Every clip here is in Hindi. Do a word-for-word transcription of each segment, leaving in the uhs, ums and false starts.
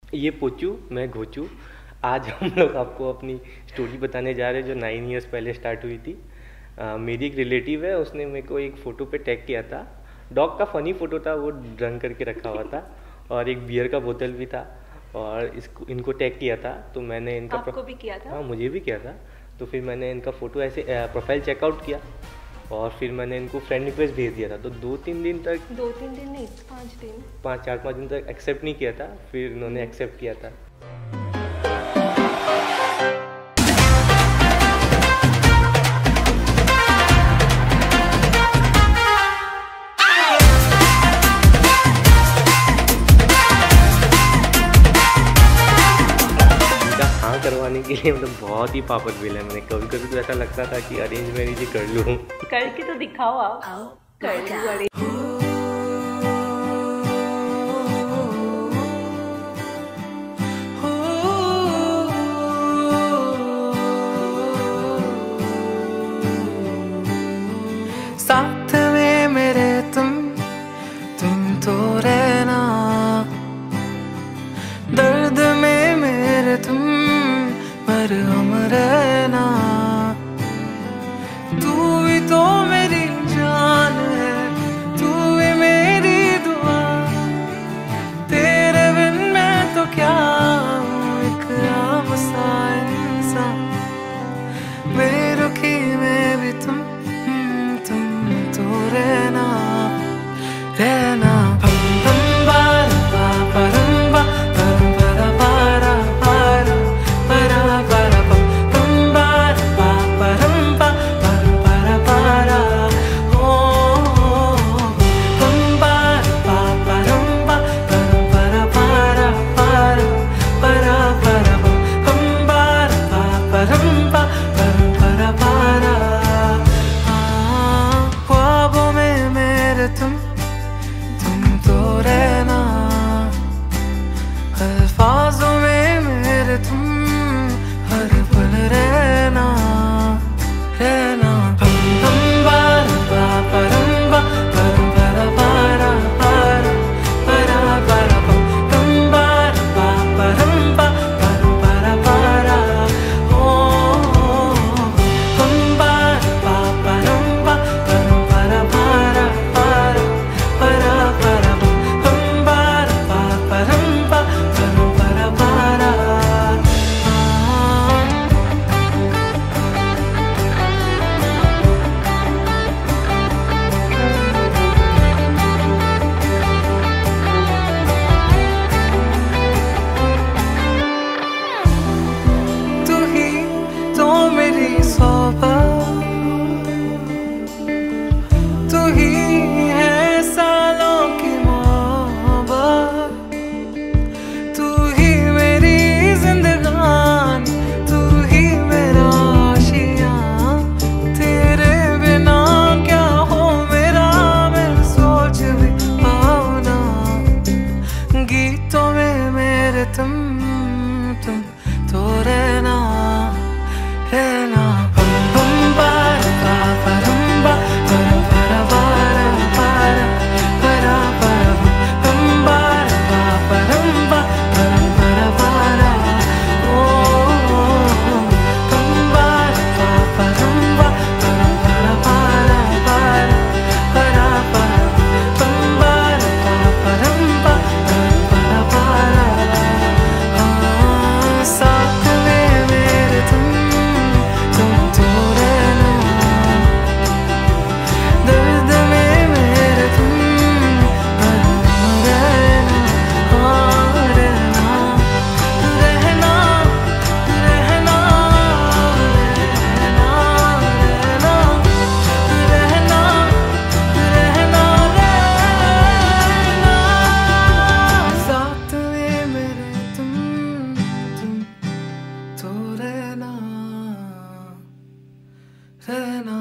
ये पोचू, मैं घोचू। आज हम लोग आपको अपनी स्टोरी बताने जा रहे हैं जो नाइन ईयर्स पहले स्टार्ट हुई थी। अ, मेरी एक रिलेटिव है, उसने मेरे को एक फ़ोटो पे टैग किया था। डॉग का फ़नी फ़ोटो था, वो ड्रंक करके रखा हुआ था और एक बियर का बोतल भी था और इसको इनको टैग किया था। तो मैंने इनका आपको भी किया था? हाँ, मुझे भी किया था। तो फिर मैंने इनका फ़ोटो ऐसे प्रोफाइल चेकआउट किया और फिर मैंने इनको फ्रेंड रिक्वेस्ट भेज दिया था। तो दो तीन दिन तक, दो तीन दिन नहीं, पाँच दिन, पाँच चार पाँच दिन तक एक्सेप्ट नहीं किया था, फिर इन्होंने एक्सेप्ट किया था। इनका हाँ करवाने के लिए मतलब बहुत ही पापड़ बेला मैंने। कभी कभी तो ऐसा लगता था कि अरेंज मैरिज ही कर लूँ। करके तो दिखाओ आप। कर लूँ अरे। साथ में मेरे तुम तुम तो रहना, दर्द में मेरे तुम मरहम रहना। तू भी तो मेरी जान है, तू भी मेरी दुआ। तेरे बिन मैं तो क्या हूँ, एक आम सा इंसान। बेरुखी में भी तुम तो रहना रहना। पम पम बारा पा परम्बा परम परा पारा पारा परा परा पम पम बारा पा परम्बा परम परा पारा ओ पम बारा पा परम्बा परम परा पारा पारा परा परा पम बारा पा परम्बा परम परा पारा। तुम तुम तो रहना, अल्फाजों में मेरे तुम हर पल रहना रहना। पम पम बारा पा परम्बा परम परा पारा पारा परा परा पम पम बारा पा परम्बा परम परा पारा ओ पम बारा पा परम्बा परम परा पारा पारा परा परा पम बारा पा परम्बा परम परा पारा। तू ही तो मेरी सोबत, तू ही है सालों की मोहब्बत। तू ही मेरी जिंदगानी, तू ही मेरा आशिया। तेरे बिना क्या हो मेरा, मैं सोच भी पाऊँ ना। गीतों में मेरे तुम तुम तो रहना रहना। पम पम बारा पा परम्बा परम परा पारा पारा परा परा पम बारा पा परम्बा परम परा पारा ओ पम बारा पा परम्बा परम परा पारा पारा परा परा पम बारा पा परम्बा परम परा पारा। साथ में मेरे तुम तुम तो रहना, दर्द में मेरे तुम मरहम रहना हाँ रहना रहना रहना रहना रहना रहना रहना। साथ में मेरे तुम तुम तो रहना रहना।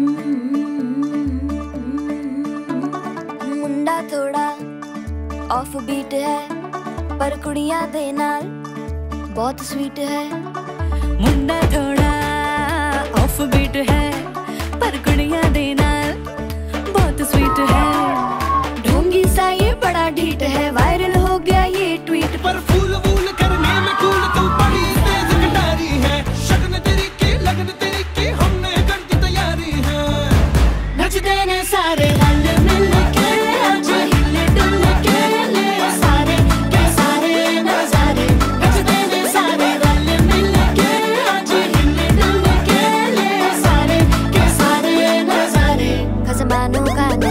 मुंडा थोड़ा ऑफ ऑफ बीट है पर कुड़ियां दे नाल बहुत स्वीट है। मुंडा थोड़ा ऑफ बीट है पर कुड़ियां दे नाल बहुत स्वीट है। ढोंगी सा ये बड़ा ढीठ है, वायरल हो गया ये ट्वीट। पर फूल वूल करने में कूल तू बड़ी तेज कटारी है। शगन तेरी की लगन तेरी की हमने कर दी तैयारी है। नचते ने सारे रल मिल के आज हिले डुल के ले सारे के सारे नजारे। नचते ने सारे रल मिल के आज हिले डुल के ले सारे के सारे नजारे। खसमानों का ने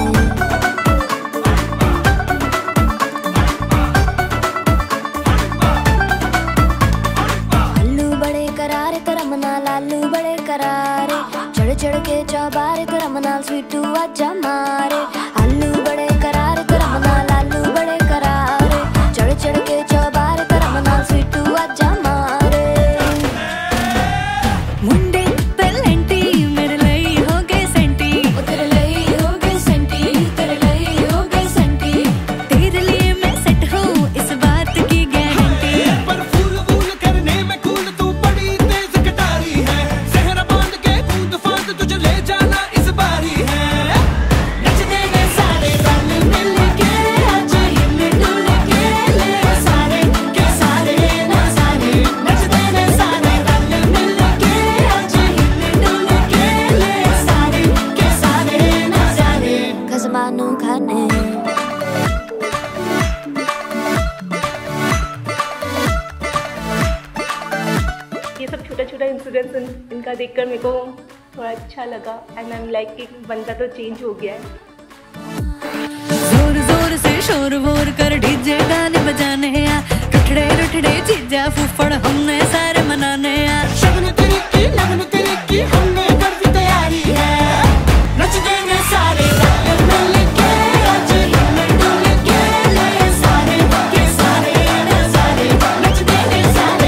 लालू बड़े करारे चढ़ चढ़ के चौबारे करम नाल स्वीटू आजा मारे। आलू बड़े करारे करम नाल लालू बड़े करारे चढ़ चढ़ के चौबारे करम नाल स्वीटू आजा मारे। मुंडे तलेंटी मेरे ਲਈ हो गए सेंटी, तेरे ਲਈ हो गए सेंटी, तेरे ਲਈ हो गए सेंटी। तेरे लिए मैं सेट हूँ इस बात की गारंटी। पर फूल वूल करने में कूल तू बड़ी तेज कटारी है। जहरा बांध के कूद फांद तुझे ले जाना इस बारी है। नचते ने सारे रल मिल के आज हिले डुल के ले सारे के सारे नजारे। नचते ने सारे रल मिल के आज हिले डुल के ले सारे के सारे नजारे। खसमानू खाने ये सब छोटा छोटा इंसिडेंट्स इन, इनका देखकर मेरे को थोड़ा अच्छा लगा एंड आई एम लाइक कि बंदा तो चेंज हो गया है। जोर जोर से शोर वोर कर डीजे गाने बजाने आ। रुठड़े रुठड़े जीजा फूफड़ हमने सारे मनाने आ। शगन तेरी की लगन तेरी की हमने कर दी तैयारी है। नचते ने सारे रल मिल के आज हिले डुल के ले सारे के सारे नजारे। नचते ने सारे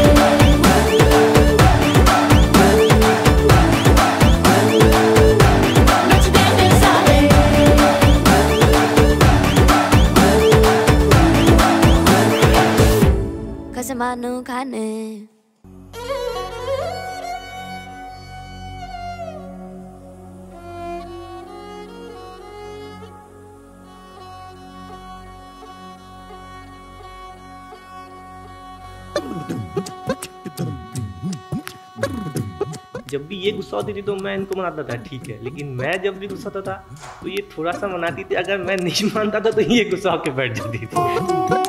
नचते ने सारे खसमानू खाने। जब भी ये गुस्सा होती थी तो मैं इनको मनाता था, ठीक है, लेकिन मैं जब भी गुस्सा होता था तो ये थोड़ा सा मनाती थी। अगर मैं नहीं मानता था तो ये गुस्सा होकर बैठ जाती थी।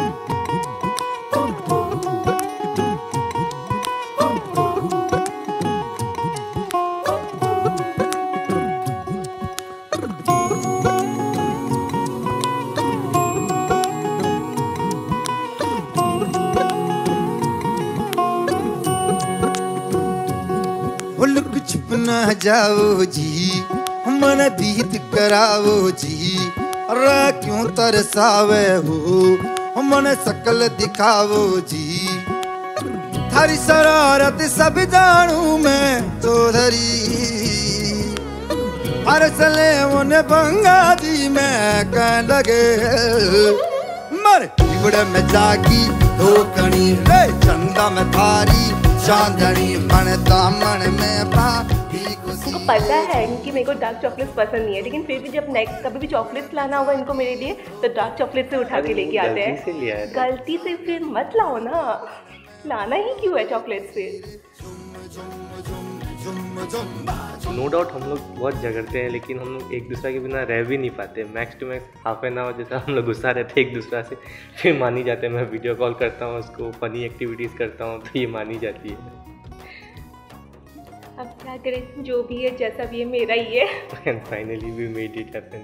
लुक छुप ना जाओ जी मन दीद कराओ जी। रा क्यों तरसावे हो मन शकल दिखाओ जी। थारी शरारत सब जानू मैं चौधरी। अरसले उन्हें बंगा दी मैं कह लगे मर बिगड़ में जागी धोकनी रे चंदा में थारी चांदनी मन दामन में पापी उनको पता है कि मेरे को डार्क चॉकलेट्स पसंद नहीं है, लेकिन फिर भी जब नेक्स्ट कभी भी चॉकलेट्स लाना होगा इनको मेरे लिए तो डार्क चॉकलेट से उठा के लेके आते हैं। गलती से लिया है। गलती से फिर मत लाओ ना, लाना ही क्यों है चॉकलेट से। नो डाउट हम लोग बहुत झगड़ते हैं, लेकिन हम लोग एक दूसरे के बिना रह भी नहीं पाते। Max to max half an hour जैसा हम लोग गुस्सा रहते हैं एक दूसरे से, फिर मान ही जाते हैं। मैं वीडियो कॉल करता हूँ उसको, फनी एक्टिविटीज़ करता हूँ तो ये मान ही जाती है। अब क्या करें, जो भी है जैसा भी है मेरा ही है। And finally we made it happen.